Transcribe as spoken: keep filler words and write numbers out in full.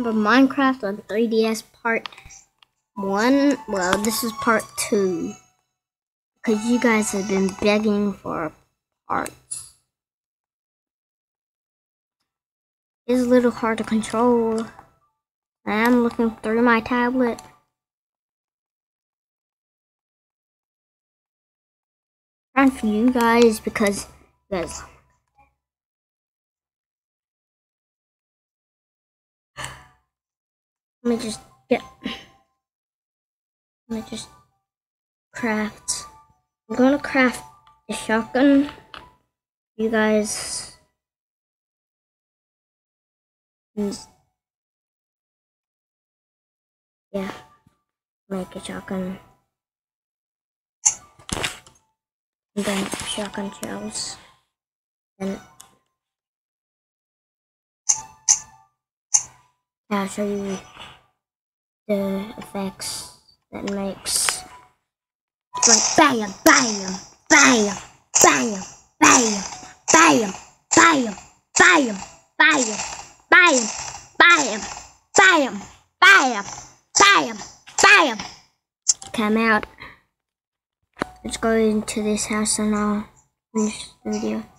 remember Minecraft on three D S part one? Well, this is part two. Because you guys have been begging for parts. It's a little hard to control. I am looking through my tablet. Trying for you guys because you guys. Let me just get. Let me just craft. I'm gonna craft a shotgun. You guys. Yeah. Make a shotgun. And then shotgun shells. And I'll show you the effects that makes. It's like bam, bam, bam, bam, bam, bam, bam, bam, bam, bam, bam, bam, bam, bam, bam. Come out. Let's go into this house and I'll finish the video.